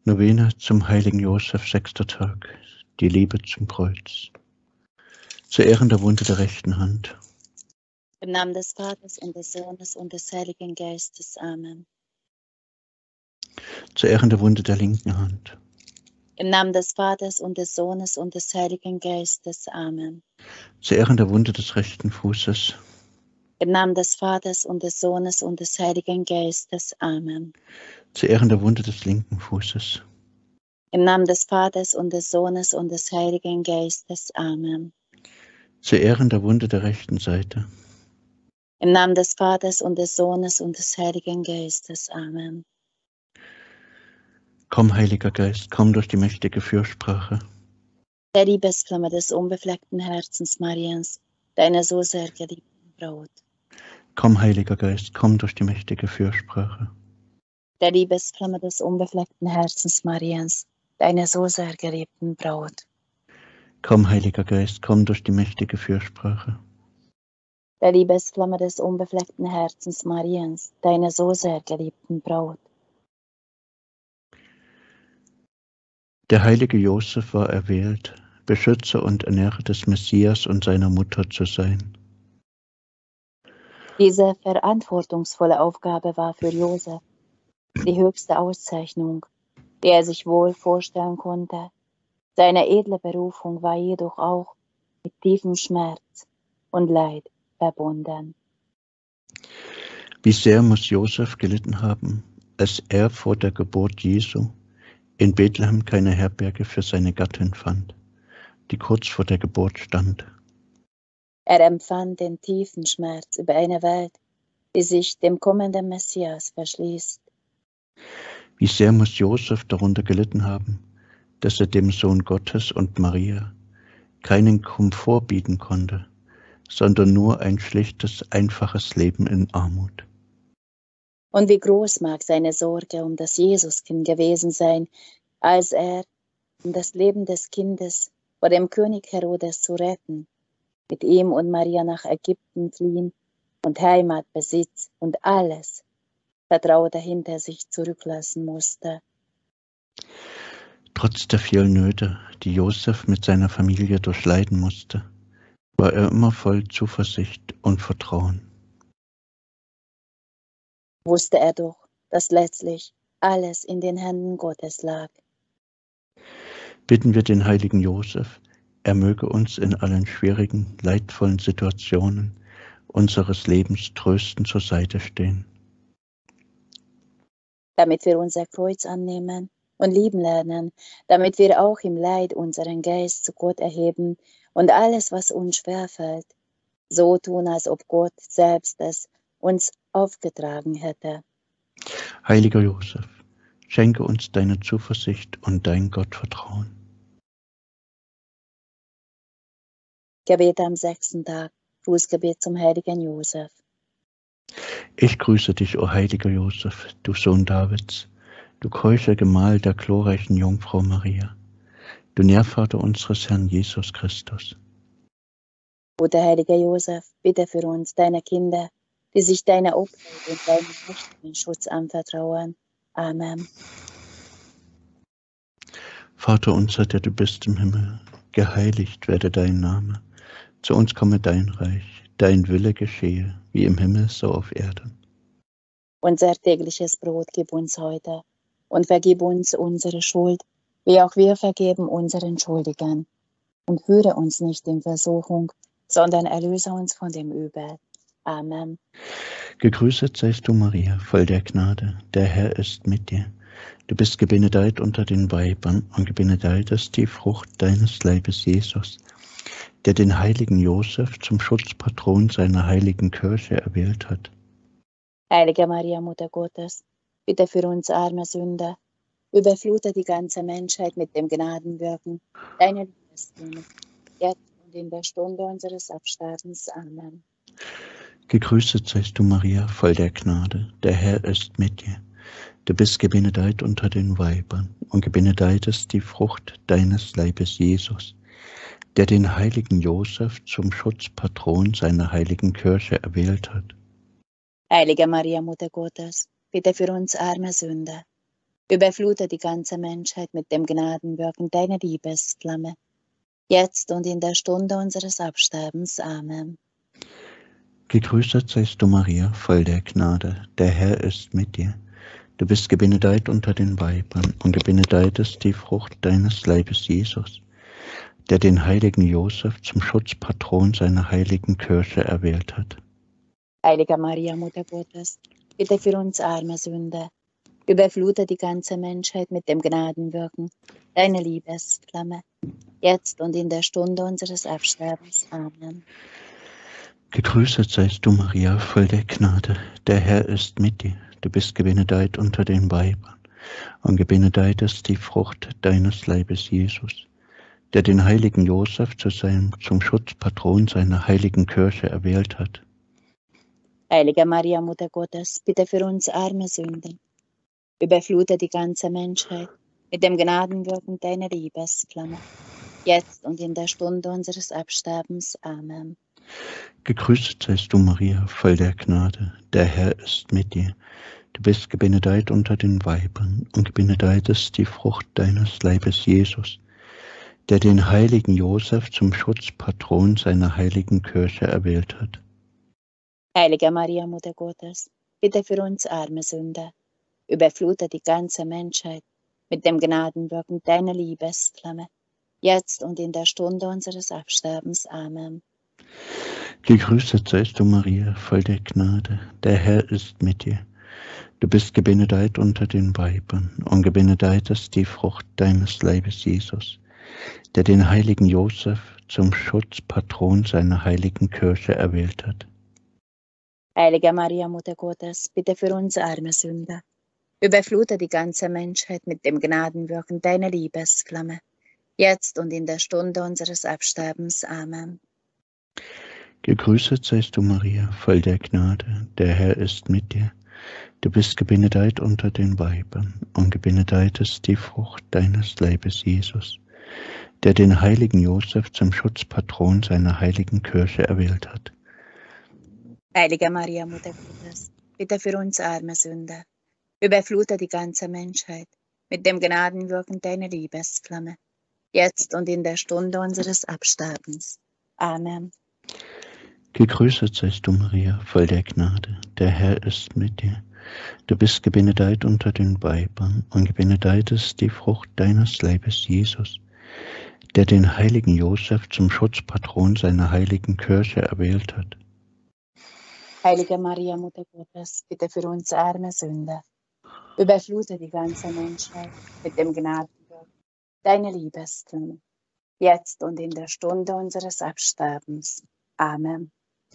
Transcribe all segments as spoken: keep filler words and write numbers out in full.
Novene zum heiligen Josef, sechster Tag, die Liebe zum Kreuz. Zu Ehren der Wunde der rechten Hand. Im Namen des Vaters und des Sohnes und des Heiligen Geistes. Amen. Zu Ehren der Wunde der linken Hand. Im Namen des Vaters und des Sohnes und des Heiligen Geistes. Amen. Zu Ehren der Wunde des rechten Fußes. Im Namen des Vaters und des Sohnes und des Heiligen Geistes. Amen. Zu Ehren der Wunde des linken Fußes. Im Namen des Vaters und des Sohnes und des Heiligen Geistes. Amen. Zu Ehren der Wunde der rechten Seite. Im Namen des Vaters und des Sohnes und des Heiligen Geistes. Amen. Komm, Heiliger Geist, komm durch die mächtige Fürsprache. Der Liebesflamme des unbefleckten Herzens Mariens, deiner so sehr geliebten Braut. Komm, Heiliger Geist, komm durch die mächtige Fürsprache. Der Liebesflamme des unbefleckten Herzens Mariens, deiner so sehr geliebten Braut. Komm, Heiliger Geist, komm durch die mächtige Fürsprache. Der Liebesflamme des unbefleckten Herzens Mariens, deiner so sehr geliebten Braut. Der heilige Josef war erwählt, Beschützer und Ernährer des Messias und seiner Mutter zu sein. Diese verantwortungsvolle Aufgabe war für Josef die höchste Auszeichnung, die er sich wohl vorstellen konnte. Seine edle Berufung war jedoch auch mit tiefem Schmerz und Leid verbunden. Wie sehr muss Josef gelitten haben, als er vor der Geburt Jesu in Bethlehem keine Herberge für seine Gattin fand, die kurz vor der Geburt stand. Er empfand den tiefen Schmerz über eine Welt, die sich dem kommenden Messias verschließt. Wie sehr muss Josef darunter gelitten haben, dass er dem Sohn Gottes und Maria keinen Komfort bieten konnte, sondern nur ein schlichtes, einfaches Leben in Armut. Und wie groß mag seine Sorge um das Jesuskind gewesen sein, als er, um das Leben des Kindes vor dem König Herodes zu retten, mit ihm und Maria nach Ägypten fliehen und Heimat, Besitz und alles Vertraute hinter sich zurücklassen musste. Trotz der vielen Nöte, die Josef mit seiner Familie durchleiden musste, war er immer voll Zuversicht und Vertrauen. Wusste er doch, dass letztlich alles in den Händen Gottes lag. Bitten wir den heiligen Josef, er möge uns in allen schwierigen, leidvollen Situationen unseres Lebens tröstend zur Seite stehen. Damit wir unser Kreuz annehmen und lieben lernen, damit wir auch im Leid unseren Geist zu Gott erheben und alles, was uns schwerfällt, so tun, als ob Gott selbst es uns aufgetragen hätte. Heiliger Josef, schenke uns deine Zuversicht und dein Gottvertrauen. Gebet am sechsten Tag, Grußgebet zum heiligen Josef. Ich grüße dich, o heiliger Josef, du Sohn Davids, du keucher Gemahl der glorreichen Jungfrau Maria, du Nährvater unseres Herrn Jesus Christus. Guter heiliger Josef, bitte für uns, deine Kinder, die sich deiner Obhut und deinem mächtigen Schutz anvertrauen. Amen. Vater unser, der du bist im Himmel, geheiligt werde dein Name. Zu uns komme dein Reich, dein Wille geschehe, wie im Himmel so auf Erden. Unser tägliches Brot gib uns heute und vergib uns unsere Schuld, wie auch wir vergeben unseren Schuldigern. Und führe uns nicht in Versuchung, sondern erlöse uns von dem Übel. Amen. Gegrüßet seist du, Maria, voll der Gnade, der Herr ist mit dir. Du bist gebenedeit unter den Weibern und gebenedeit ist die Frucht deines Leibes, Jesus, der den heiligen Josef zum Schutzpatron seiner heiligen Kirche erwählt hat. Heilige Maria, Mutter Gottes, bitte für uns arme Sünder, überflute die ganze Menschheit mit dem Gnadenwirken deiner Liebesliebe, jetzt und in der Stunde unseres Absterbens. Amen. Gegrüßet seist du, Maria, voll der Gnade, der Herr ist mit dir. Du bist gebenedeit unter den Weibern und gebenedeit ist die Frucht deines Leibes, Jesus, der den heiligen Josef zum Schutzpatron seiner heiligen Kirche erwählt hat. Heilige Maria, Mutter Gottes, bitte für uns arme Sünder, Überflute die ganze Menschheit mit dem Gnadenwirken deiner Liebesflamme, jetzt und in der Stunde unseres Absterbens. Amen. Gegrüßet seist du, Maria, voll der Gnade, der Herr ist mit dir. Du bist gebenedeit unter den Weibern, und gebenedeit ist die Frucht deines Leibes, Jesus, der den heiligen Josef zum Schutzpatron seiner heiligen Kirche erwählt hat. Heilige Maria, Mutter Gottes, bitte für uns arme Sünder, überflute die ganze Menschheit mit dem Gnadenwirken deiner Liebesflamme, jetzt und in der Stunde unseres Absterbens. Amen. Gegrüßet seist du, Maria, voll der Gnade, der Herr ist mit dir. Du bist gebenedeit unter den Weibern, und gebenedeit ist die Frucht deines Leibes, Jesus, der den heiligen Josef zu seinem, zum Schutzpatron seiner heiligen Kirche erwählt hat. Heilige Maria, Mutter Gottes, bitte für uns arme Sünder, überflute die ganze Menschheit mit dem Gnadenwirken deiner Liebesflamme, jetzt und in der Stunde unseres Absterbens. Amen. Gegrüßet seist du, Maria, voll der Gnade, der Herr ist mit dir. Du bist gebenedeit unter den Weibern, und gebenedeit ist die Frucht deines Leibes, Jesus, der den heiligen Josef zum Schutzpatron seiner heiligen Kirche erwählt hat. Heilige Maria, Mutter Gottes, bitte für uns arme Sünder, überflute die ganze Menschheit mit dem Gnadenwirken deiner Liebesflamme, jetzt und in der Stunde unseres Absterbens. Amen. Gegrüßet seist du, Maria, voll der Gnade, der Herr ist mit dir. Du bist gebenedeit unter den Weibern, und gebenedeit ist die Frucht deines Leibes, Jesus, der den heiligen Josef zum Schutzpatron seiner heiligen Kirche erwählt hat. Heilige Maria, Mutter Gottes, bitte für uns arme Sünder, überflute die ganze Menschheit mit dem Gnadenwirken deiner Liebesflamme, jetzt und in der Stunde unseres Absterbens. Amen. Gegrüßet seist du, Maria, voll der Gnade, der Herr ist mit dir. Du bist gebenedeit unter den Weibern, und gebenedeit ist die Frucht deines Leibes, Jesus, der den heiligen Josef zum Schutzpatron seiner heiligen Kirche erwählt hat. Heilige Maria, Mutter Gottes, bitte für uns arme Sünder, überflute die ganze Menschheit mit dem Gnadenwirken deiner Liebesflamme, jetzt und in der Stunde unseres Absterbens. Amen. Gegrüßet seist du, Maria, voll der Gnade, der Herr ist mit dir. Du bist gebenedeit unter den Weibern, und gebenedeit ist die Frucht deines Leibes, Jesus, der den heiligen Josef zum Schutzpatron seiner heiligen Kirche erwählt hat. Heilige Maria, Mutter Gottes, bitte für uns arme Sünder, überflute die ganze Menschheit mit dem Gnadenwirken deiner Liebesflamme, jetzt und in der Stunde unseres Absterbens. Amen.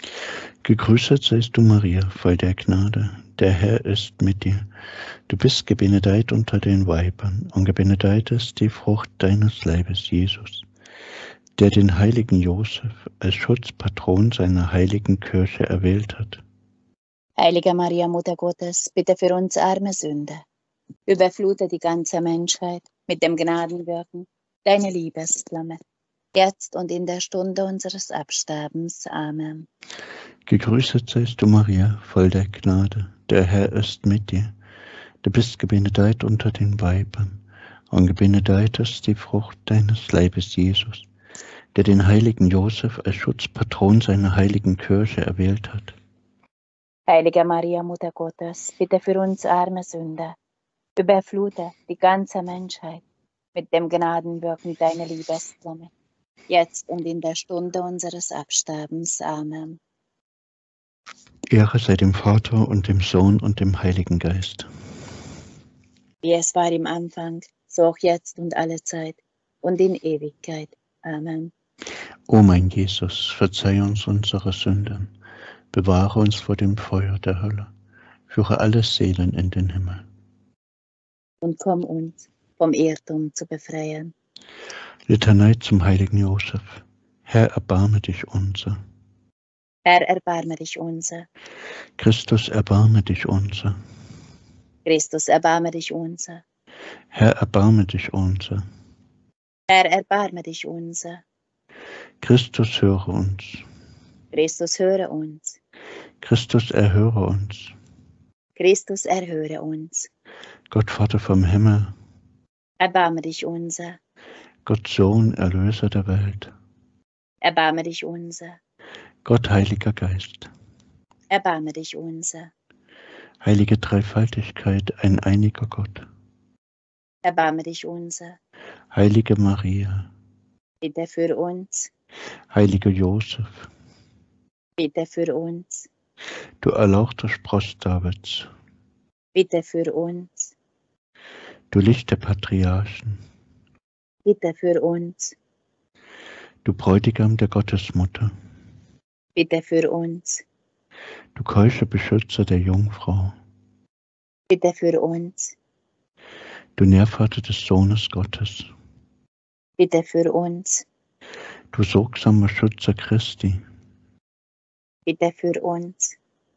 Gegrüßet seist du, Maria, voll der Gnade, der Herr ist mit dir. Du bist gebenedeit unter den Weibern, und gebenedeit ist die Frucht deines Leibes, Jesus, der den heiligen Josef als Schutzpatron seiner heiligen Kirche erwählt hat. Heilige Maria, Mutter Gottes, bitte für uns arme Sünder, überflute die ganze Menschheit mit dem Gnadenwirken deiner Liebesflamme, jetzt und in der Stunde unseres Absterbens. Amen. Gegrüßet seist du, Maria, voll der Gnade, der Herr ist mit dir. Du bist gebenedeit unter den Weibern, und gebenedeit ist die Frucht deines Leibes, Jesus, der den heiligen Josef als Schutzpatron seiner heiligen Kirche erwählt hat. Heilige Maria, Mutter Gottes, bitte für uns arme Sünder, überflute die ganze Menschheit mit dem Gnadenwirken deiner Liebesflamme, jetzt und in der Stunde unseres Absterbens. Amen. Ehre sei dem Vater und dem Sohn und dem Heiligen Geist. Wie es war im Anfang, so auch jetzt und alle Zeit und in Ewigkeit. Amen. O mein Jesus, verzeih uns unsere Sünden, bewahre uns vor dem Feuer der Hölle, führe alle Seelen in den Himmel. Und komm uns vom Irrtum zu befreien. Litanei zum heiligen Josef. Herr, erbarme dich unser. Herr, erbarme dich unser. Christus, erbarme dich unser. Christus, erbarme dich unser. Herr, erbarme dich unser. Herr, erbarme dich unser. Christus, höre uns. Christus, höre uns. Christus, erhöre uns. Christus, erhöre uns. Gott Vater vom Himmel, Erbarme dich unser. Gott Sohn, Erlöser der Welt, Erbarme dich unser. Gott Heiliger Geist, Erbarme dich unser. heilige Dreifaltigkeit, ein einiger Gott, Erbarme dich unser. heilige Maria, Bitte für uns. heiliger Josef, Bitte für uns. du erlauchter Spross Davids, Bitte für uns. du Licht der Patriarchen, Bitte für uns. du Bräutigam der Gottesmutter, Bitte für uns. du keuscher Beschützer der Jungfrau, Bitte für uns. du Nährvater des Sohnes Gottes, Bitte für uns. du sorgsamer Schützer Christi, Bitte für uns.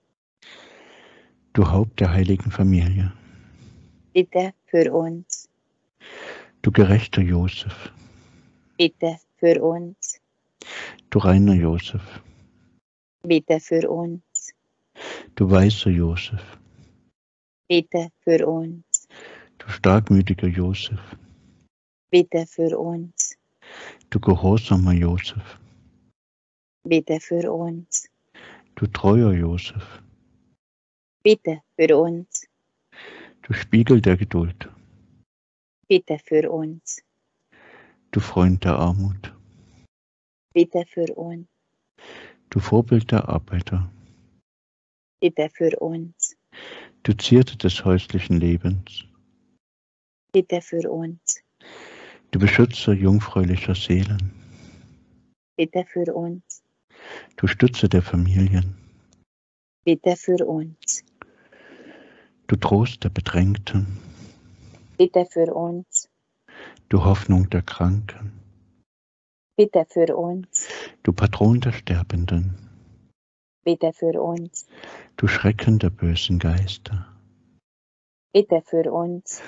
du Haupt der heiligen Familie, Bitte für uns. du gerechter Josef, Bitte für uns. du reiner Josef, Bitte für uns. du weiser Josef, Bitte für uns. du starkmütiger Josef, Bitte für uns. du gehorsamer Josef, Bitte für uns. du treuer Josef, Bitte für uns. du Spiegel der Geduld, Bitte für uns. du Freund der Armut, Bitte für uns. du Vorbild der Arbeiter, Bitte für uns. du Zierde des häuslichen Lebens, Bitte für uns. du Beschützer jungfräulicher Seelen, Bitte für uns. du Stütze der Familien, Bitte für uns. du Trost der Bedrängten, Bitte für uns. du Hoffnung der Kranken, Bitte für uns. du Patron der Sterbenden, Bitte für uns. du Schrecken der bösen Geister, Bitte für uns.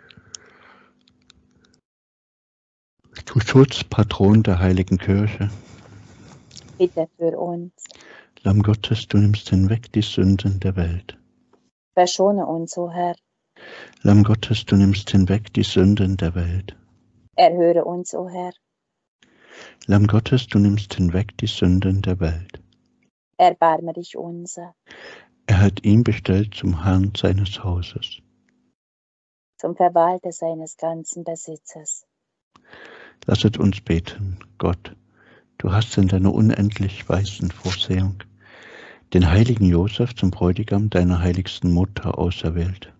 du Schutzpatron der heiligen Kirche, Bitte für uns. Lamm Gottes, du nimmst hinweg die Sünden der Welt. Verschone uns, o Herr. Lamm Gottes, du nimmst hinweg die Sünden der Welt. Erhöre uns, o Herr. Lamm Gottes, du nimmst hinweg die Sünden der Welt. Erbarme dich unser. Er hat ihn bestellt zum Herrn seines Hauses. Zum Verwalter seines ganzen Besitzes. Lasset uns beten, Gott, du hast in deiner unendlich weisen Vorsehung den heiligen Josef zum Bräutigam deiner heiligsten Mutter auserwählt.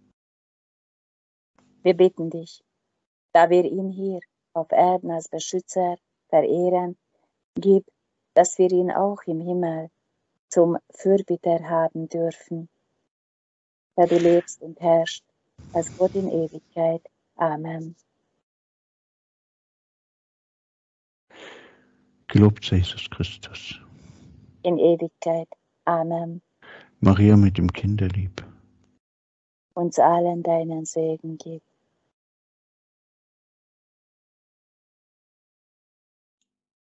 Wir bitten dich, da wir ihn hier auf Erden als Beschützer verehren, gib, dass wir ihn auch im Himmel zum Fürbitter haben dürfen, da du lebst und herrschst als Gott in Ewigkeit. Amen. Gelobt sei Jesus Christus. In Ewigkeit. Amen. Maria mit dem Kinderlieb. Uns allen deinen Segen gib.